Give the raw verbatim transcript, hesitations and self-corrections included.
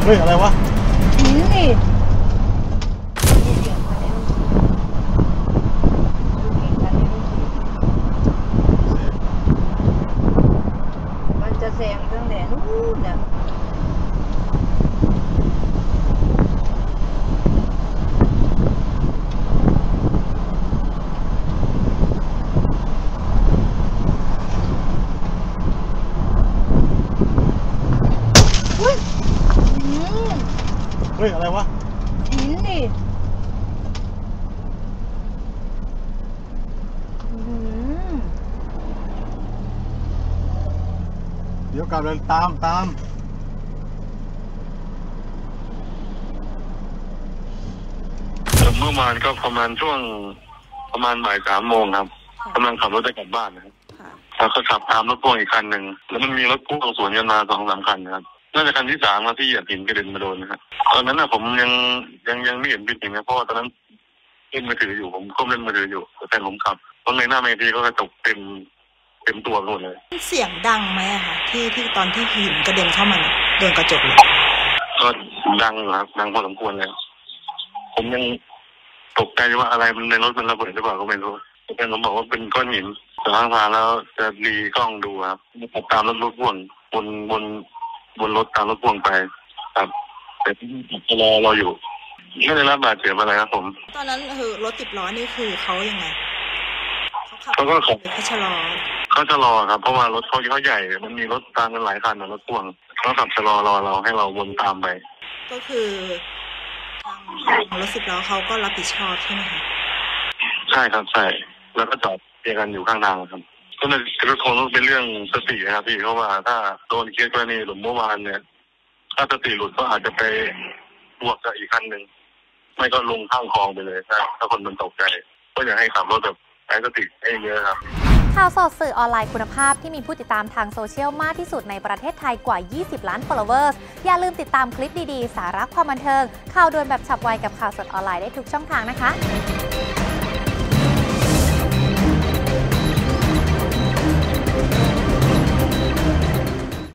ฮ้ยอะไรวะหินนี่มันจะแซงตั้งแต่นู้นน่ะเฮ้ยอะไรวะหินนี่เดี๋ยวกลับเลยตามตามเมื่อวานก็ประมาณช่วงประมาณบ่ายสามโมงครับกำลังขับรถจะกลับบ้านนะครับแล้วก็ขับตามรถพ่วงอีกคันหนึ่งแล้วมันมีรถพ่วงสวนกันมาสองสามคันนะครับน่าจะคันที่สามมาที่เหยียบหินกระเด็นมาโดนนะครับตอนนั้นน่ะผมยังยังยังไม่เห็นผิดอย่างนะเพราะว่าตอนนั้นเล่นมือถืออยู่ผมก้มเล่นมือถืออยู่แต่ผมขับตอนในหน้าเมทีก็กระจกเต็มเต็มตัวหมดเลยเสียงดังไหมอะคะที่ที่ตอนที่หินกระเด็นเข้ามาโดนกระจกเลยก็ดังครับดังพอสมควรเลยผมยังตกใจว่าอะไรมันในรถมันระเบิดหรือเปล่าก็ไม่รู้แต่ผมบอกว่าเป็นก้อนหินแต่ทางพาแล้วจะรีกล้องดูครับขับตามรถรถพ่วงบนบนบนรถตามรถพ่วงไปครับแต่ที่รอรออยู่ไม่ได้รับบาดเจ็บอะไรครับผมตอนนั้นคือรถติดล้อนี่คือเขายังไงเขาก็ขับเขาชะลอเขาชะลอครับเพราะว่ารถเขาเขาใหญ่มันมีรถตามกันหลายคันรถพ่วงเขาขับชะลอรอเราให้เราวนตามไปก็คือทางรถสิบล้อเขาก็รับผิดชอบใช่ไหมคะใช่ครับใช่แล้วก็จอดเรียกันอยู่ข้างทางครับก็เลยคงต้องเป็นเรื่องสตินะครับพี่เพราะว่าถ้าโดนเคสกรณีหลุมเมื่อวานเนี่ยถ้าสติหลุดก็อาจจะไปบวกกับอีกคันหนึ่งไม่ก็ลงข้างคลองไปเลยถ้าถ้าคนมันตกใจก็อยากให้ขับรถแบบใช้สติให้เยอะครับข่าวสดสื่อออนไลน์คุณภาพที่มีผู้ติดตามทางโซเชียลมากที่สุดในประเทศไทยกว่ายี่สิบล้าน followers อย่าลืมติดตามคลิปดีๆสาระความบันเทิงข่าวด่วนแบบฉับไวกับข่าวสดออนไลน์ได้ทุกช่องทางนะคะ